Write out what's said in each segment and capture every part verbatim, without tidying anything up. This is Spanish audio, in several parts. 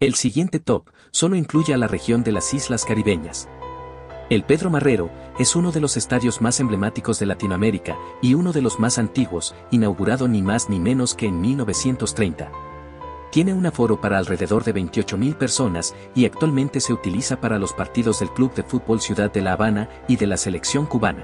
El siguiente top solo incluye a la región de las Islas Caribeñas. El Pedro Marrero es uno de los estadios más emblemáticos de Latinoamérica y uno de los más antiguos, inaugurado ni más ni menos que en mil novecientos treinta. Tiene un aforo para alrededor de veintiocho mil personas y actualmente se utiliza para los partidos del Club de Fútbol Ciudad de La Habana y de la selección cubana.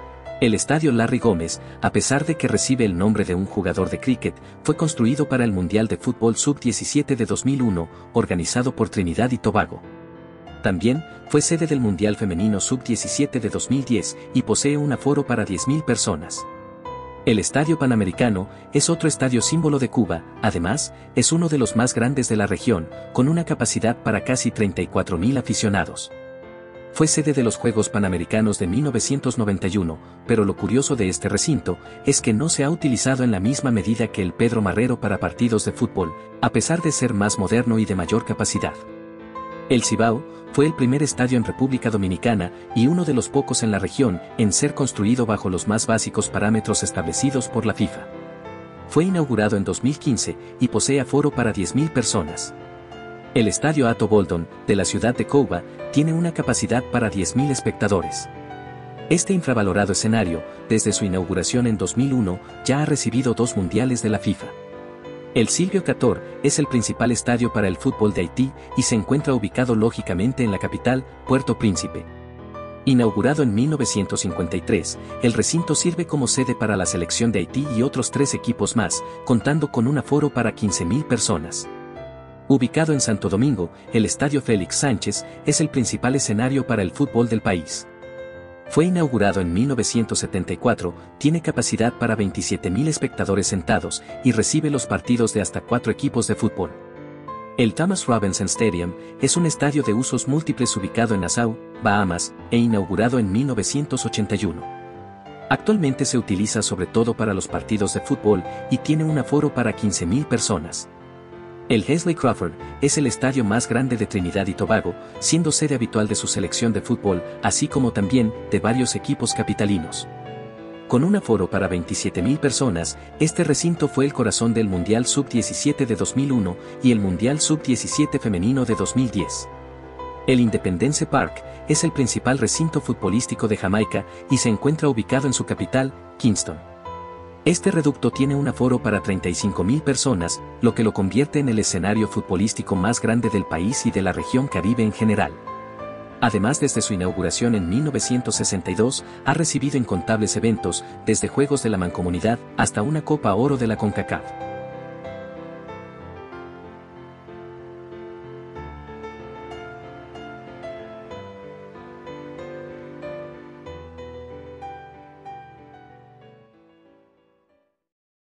El estadio Larry Gómez, a pesar de que recibe el nombre de un jugador de críquet, fue construido para el Mundial de Fútbol sub diecisiete de dos mil uno, organizado por Trinidad y Tobago. También fue sede del Mundial Femenino sub diecisiete de dos mil diez y posee un aforo para diez mil personas. El Estadio Panamericano es otro estadio símbolo de Cuba, además, es uno de los más grandes de la región, con una capacidad para casi treinta y cuatro mil aficionados. Fue sede de los Juegos Panamericanos de mil novecientos noventa y uno, pero lo curioso de este recinto es que no se ha utilizado en la misma medida que el Pedro Marrero para partidos de fútbol, a pesar de ser más moderno y de mayor capacidad. El Cibao fue el primer estadio en República Dominicana y uno de los pocos en la región en ser construido bajo los más básicos parámetros establecidos por la FIFA. Fue inaugurado en dos mil quince y posee aforo para diez mil personas. El Estadio Ato Boldon, de la ciudad de Couva, tiene una capacidad para diez mil espectadores. Este infravalorado escenario, desde su inauguración en dos mil uno, ya ha recibido dos mundiales de la FIFA. El Silvio Cator es el principal estadio para el fútbol de Haití y se encuentra ubicado lógicamente en la capital, Puerto Príncipe. Inaugurado en mil novecientos cincuenta y tres, el recinto sirve como sede para la selección de Haití y otros tres equipos más, contando con un aforo para quince mil personas. Ubicado en Santo Domingo, el Estadio Félix Sánchez es el principal escenario para el fútbol del país. Fue inaugurado en mil novecientos setenta y cuatro, tiene capacidad para veintisiete mil espectadores sentados y recibe los partidos de hasta cuatro equipos de fútbol. El Thomas Robinson Stadium es un estadio de usos múltiples ubicado en Nassau, Bahamas, e inaugurado en mil novecientos ochenta y uno. Actualmente se utiliza sobre todo para los partidos de fútbol y tiene un aforo para quince mil personas. El Hesley Crawford es el estadio más grande de Trinidad y Tobago, siendo sede habitual de su selección de fútbol, así como también de varios equipos capitalinos. Con un aforo para veintisiete mil personas, este recinto fue el corazón del Mundial sub diecisiete de dos mil uno y el Mundial sub diecisiete femenino de dos mil diez. El Independence Park es el principal recinto futbolístico de Jamaica y se encuentra ubicado en su capital, Kingston. Este reducto tiene un aforo para treinta y cinco mil personas, lo que lo convierte en el escenario futbolístico más grande del país y de la región Caribe en general. Además, desde su inauguración en mil novecientos sesenta y dos, ha recibido incontables eventos, desde Juegos de la Mancomunidad hasta una Copa Oro de la CONCACAF.